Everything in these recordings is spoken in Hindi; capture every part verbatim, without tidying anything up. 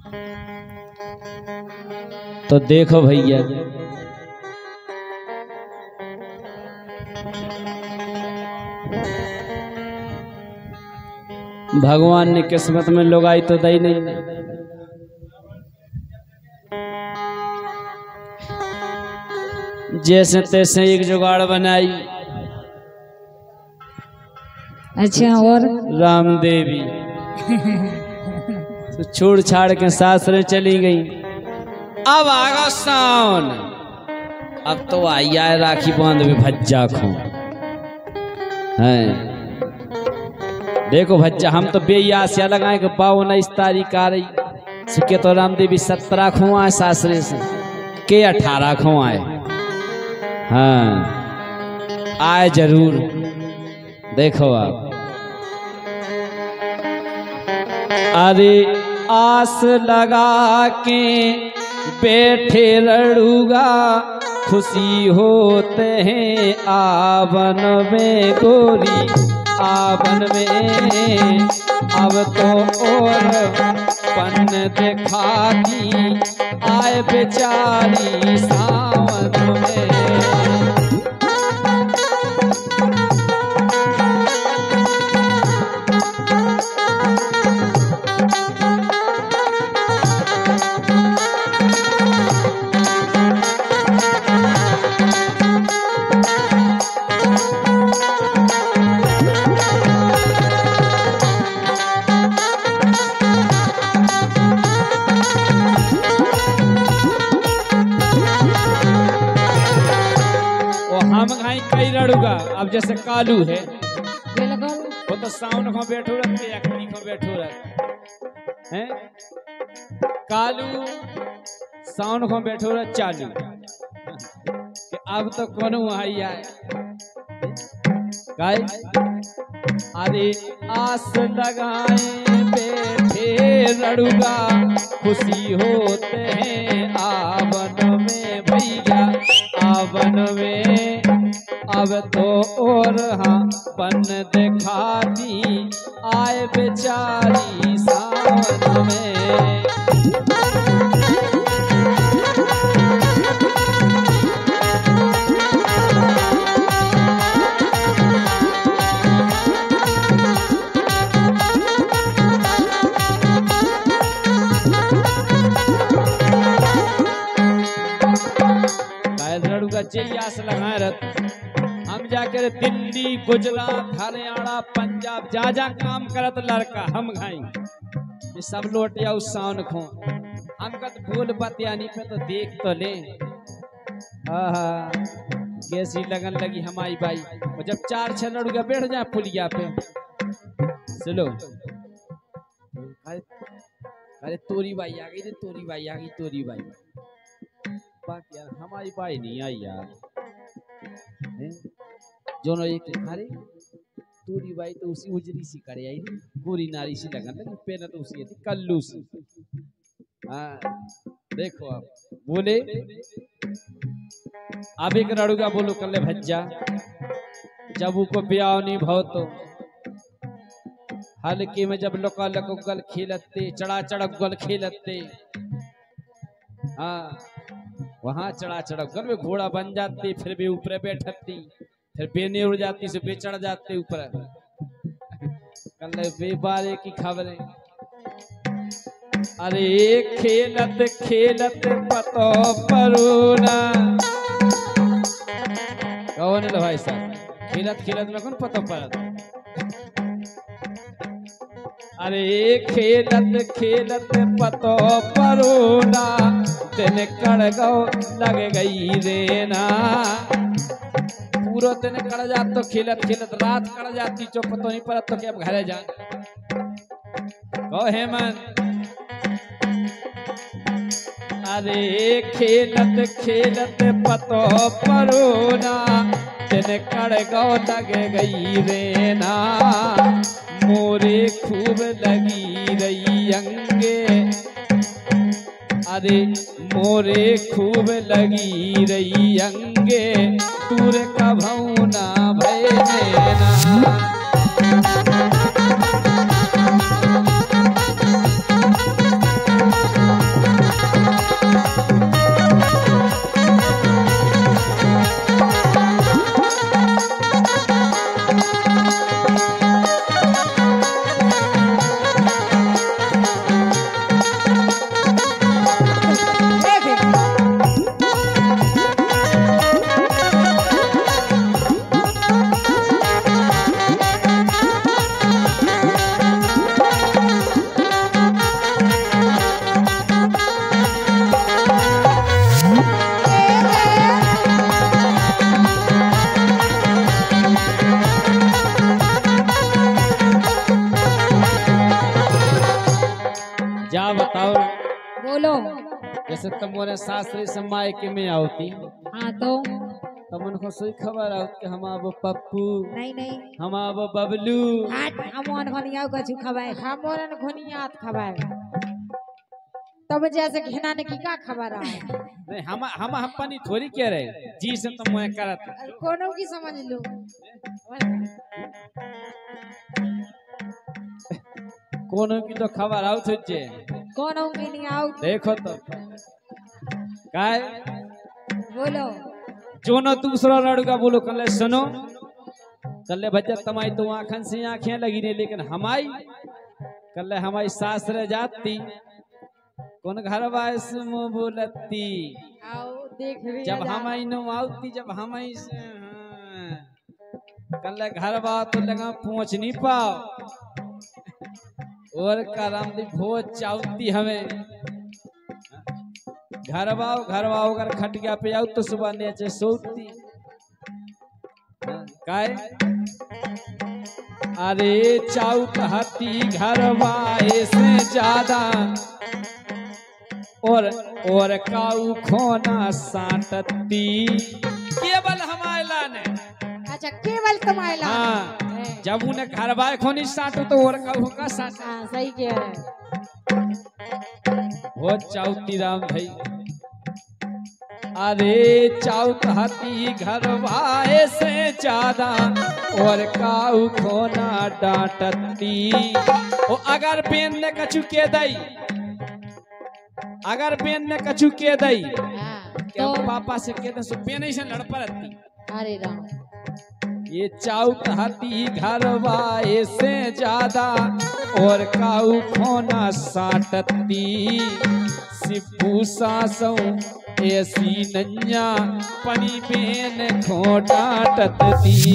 तो देखो भैया, भगवान ने किस्मत में लुगाई तो दी नहीं। जैसे तैसे एक जुगाड़ बनाई। अच्छा, और राम देवी तो छोड़ छाड़ के सासरे चली गई। अब आगा सावन, अब तो आई आए राखी बांध में भज्जा खो हैं। देखो भज्जा, हम तो बेयासिया लगाए कि बावन तारीख आ रही सिक्के तो राम देवी सत्रह खो आए सासरे से के अठारह खो आए। हाँ आए जरूर। देखो आप, अरे आस लगा के बैठे रड़ूगा, खुशी होते हैं आवन में गोरी आवन में। अब तो और पन दिखाती आए बेचारी सावन में। अब जैसे कालू है वो तो साउंड को बैठो रखे अखनी को बैठो रख हैं। कालू साउंड को बैठो रख चालू कि अब तो कौन आई आए गाय। अरे आस लगाए बैठे रड़ूगा, खुशी होते हैं आवन में भैया आवन में। अब तो और हाँ पन दिखाती आए बेचारी सावन में। आस लगाए रत हम जाकर दिल्ली गुजरात हरियाणा पंजाब जा जा काम करत लड़का हम घाई ये सब लोट या उस साउन खो हम कत बोल बतियानी पे तो देख तो ले। आहा कैसी लगन लगी हमारी बाई। और जब चार छह लड़का बैठ जाए पुलिया पे चलो, अरे तोरी बाई आ गई, तोरी बाई आ गई, तोरी बाई। बाकी यार हमारी बाई नहीं आई यार। जो नो एक अरे तोरी बाई तो उसी उजरी सी करे आई, गोरी नारी सी लगन लगी, पेन तो उसी थी कल्लू सी। हाँ देखो आप बोले। अब एक रड़ूगा बोलो कल भज्जा, जब उको ब्याह नहीं भाव तो हल्के में जब लोका लको गल खेलते चढ़ा चढ़ गल खेलते। हाँ वहां चढ़ा चढ़ गल में घोड़ा बन जाती, फिर भी ऊपर बैठती, फिर बेने उड़ जाती से बे चढ़ जाते ऊपर। कल बेबारे की खबरें। अरे खेलत खेलत पतो परोना कौन है भाई साहब, खेलत खेलत में कौन पतो परत। अरे खेलत खेलत पतो परोना, दिन कड़ गौ लग गई रे ना। पूरा दिन कड़ जात तो खेलत खेलत रात कड़ जाती, जो पतो नहीं परत तो क्या घरे जा कहो हेमंत। अरे खेलत खेलत पतो परोना, दिन कड़ गौ लग गई रे ना। मोरे खूब लगी रही अंगे, अरे मोरे खूब लगी रही अंगे, दूर का भौना भैना। बताओ बोलो। जैसे तुम्हारे सासरी से मायके में आवती हाँ तो तब उनको सही खबर आओ कि हम अब पप्पू नहीं नहीं हम अब बबलू हाट हमन घनिया कछु खबाए हमन घनिया खबाए तब जैसे घेना ने की का खबर आए नहीं हम हम अपनी थोड़ी कह रहे जी से तुम मैं करत कोनो की समझ लो कोनो की तो खबर आओ तुझे कोनो की नहीं आओ देखो तो काय बोलो जो न दूसरा लड़का बोलो कल सुनो कल बच्चा तमाई तो आंखन से आंखें लगी नहीं लेकिन हमारी कल हमारी सास रह जाती कौन घर वाइस मुँह बोलती आओ देख रही जब हम नो आती जब हम कल घर बात तो लगा पहुंच नहीं पाओ और कराम दी भोज चाहती हमें घर बाओ घर बाओ अगर खट गया पे आओ तो सुबह नीचे सोती काय अरे चाउ कहती घर वाए से ज्यादा और और काऊ खोना साटती केवल हमारे लाने अच्छा केवल तुम्हारे ला हाँ जब उन्हें घर बाय खोनी साटो तो और काऊ का साट हाँ सही कह रहे वो चाउती राम भाई अरे चाउत हाथी घर भाई से ज्यादा और काऊ खोना डांटती ओ अगर बेन ने कछु के दई अगर बेन ने कछु के दई तो पापा से के दे सो बेन ऐसे लड़ पड़ती अरे राम ये चाउत हाथी घर वाए से ज्यादा और काऊ खोना साटती सिप्पू सासों ऐसी नन्या पनी बेन खोटा टटती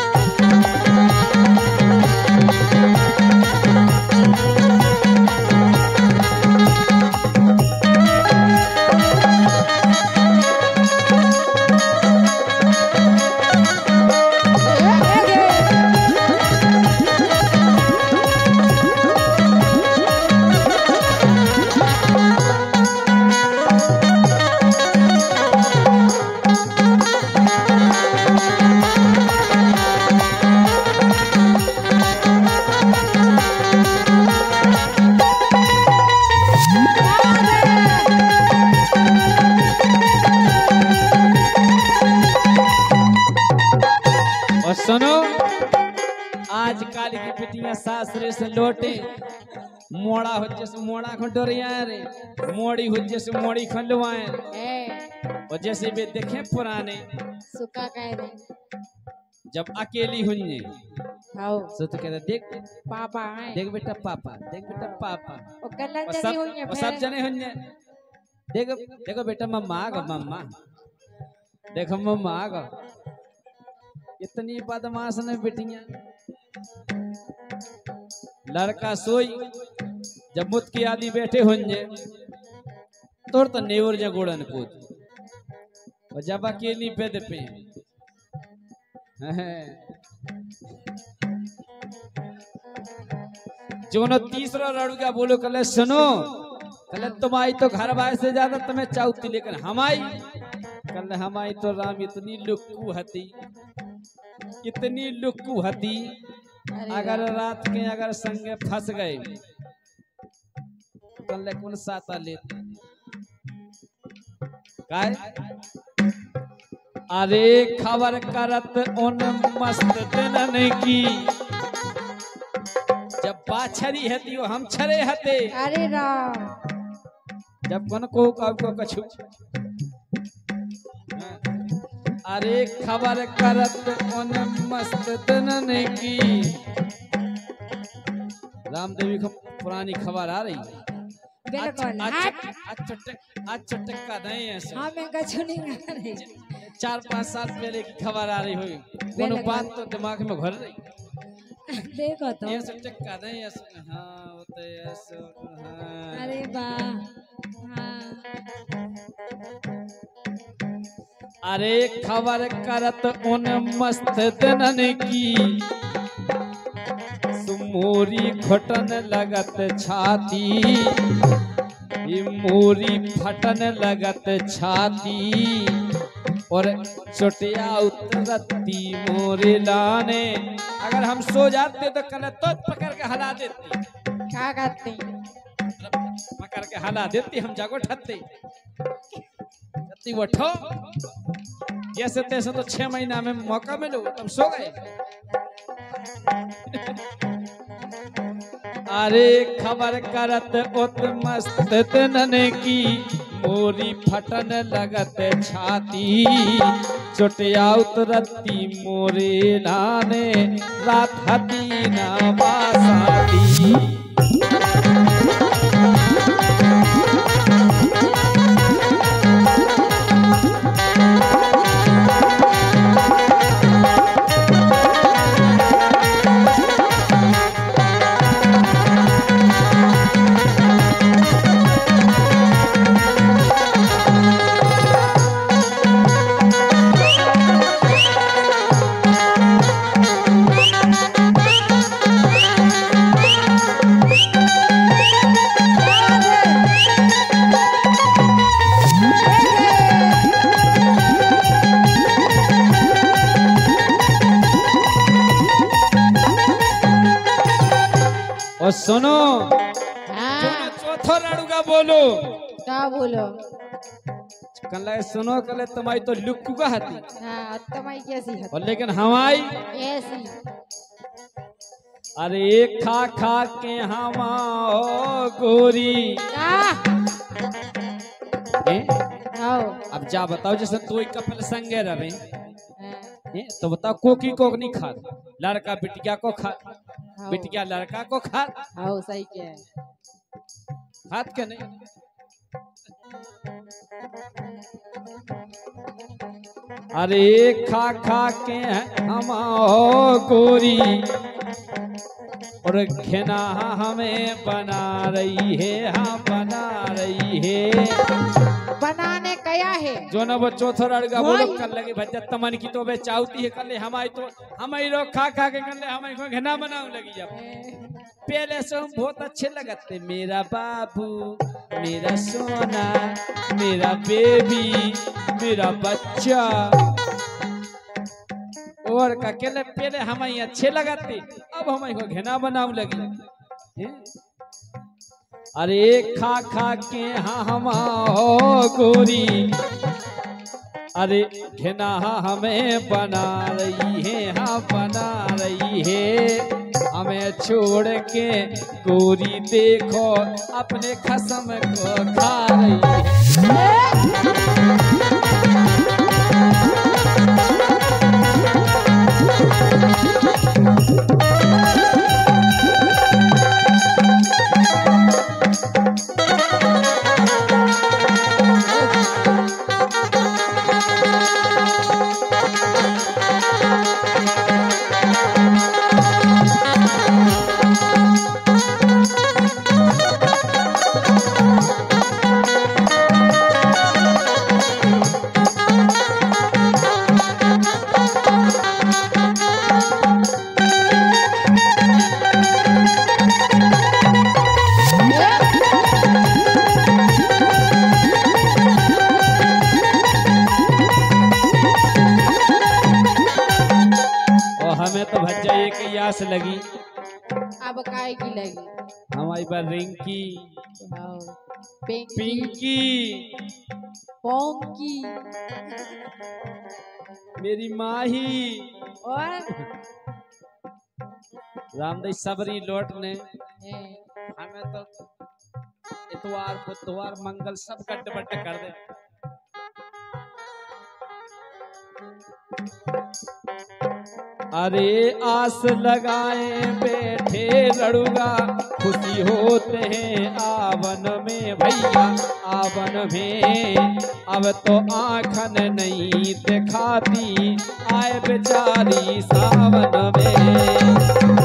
सुनो आज काल की बेटियां सासरे से लौटे मोड़ा हो जैसे मोड़ा खंडोरिया रे मोड़ी हो जैसे मोड़ी खंडवाए और जैसे वे देखे पुराने सुका कह रहे जब अकेली हुई हाउ सो तो कहते देख पापा है देख बेटा पापा देख बेटा पापा ओ कल्ला और जनी सब हुई है और सब जने हुई देखो देखो बेटा मम्मा आगो मम्मा देखो मम्मा आगो इतनी बदमाश ने बेटियां लड़का सोई जब मुत की आदि बैठे होंगे तो तो नेवर जगोड़न कूद और जब अकेली बेद पे जो न तीसरा लड़का बोलो कल सुनो कल तुम्हारी तो घर बाय से ज्यादा तुम्हें चाहती लेकिन हमारी कल हमारी तो राम इतनी लुक्कू हती इतनी लुक्कू हती अगर रात के अगर संगे फंस गए कल कौन साता लेते काय अरे खबर करत उन मस्त दिनन की जब बाछरी हती वो हम छरे हते अरे राम जब कौन को को कछु अरे खबर करत उन मस्त दिनन की रामदेवी को पुरानी खबर आ रही बिल्कुल आज आज चटक आज चटक का नहीं है सर हाँ मैं कछु नहीं कर रही चार पाँच साल पहले की खबर आ रही हुई कोनो बात तो दिमाग में घुर रही देखो तो ये चटक का नहीं है हाँ होते ऐसे हाँ अरे वाह हाँ अरे खबर करत उन मस्त दिनन की सुमोरी घुटन लगत छाती कि मोरी फटन लगत छाती और चोटिया उतरती मोरे लाने। अगर हम सो जाते तो कल तो पकड़ के हला देती। क्या करती? पकड़ के हला देती, हम जागो ठत्ते उठो। जैसे तैसे तो छह महीना में मौका मिलो तुम सो गए। अरे खबर करत उत मस्त तनने की मोरी फटन लगत छाती चोटिया उतरती मोरे लाने रात हती ना बासाती। और सुनो, हाँ। चौथो लड़ूगा बोलो। क्या बोलो? कल सुनो कल तुम्हारी तो लुक्कुगा हती। हाँ, तुम्हारी कैसी है? और लेकिन हमारी ऐसी। अरे खा खा के हम गोरी। अब जा बताओ, जैसे तो कपल संगे रहे तो बताओ कोकी को नहीं खा, लड़का बिटिया को खा, बिटिया लड़का को खा। हाँ सही क्या हाथ के नहीं। अरे खा खा के हम गोरी और घिना हमें बना रही है। हाँ बना रही है। बनाने कया है जो न वो चौथा लड़का बोलो कर लगे भज्जा तमन की तो वे चाहती है कर ले हमारी तो हमारी लोग खा खा के कर ले हमारी को घिना बनाने लगी। जब पहले से हम बहुत अच्छे लगते, मेरा बाबू, मेरा सोना, मेरा बेबी, मेरा बच्चा और का केले पहले हमें अच्छे लगाते, अब हमें को घिना बनाने लगी। अरे खा खा के हाँ हम गोरी, अरे घिना हमें बना रही है। हाँ बना रही है हमें छोड़ के गोरी, देखो अपने खसम को खा रही है। तो भज्जा एक यास लगी, अब काय की लगी हमारी बार रिंकी, पिंकी, पोंकी, मेरी माही और रामदेव सबरी लौटने। हमें तो इतवार बुधवार मंगल सब गड्ढे बड्ढे कर दे। अरे आस लगाए बैठे लड़ूगा, खुशी होते हैं आवन में भैया आवन में। अब तो आँखन नहीं दिखाती, आए बेचारी सावन में।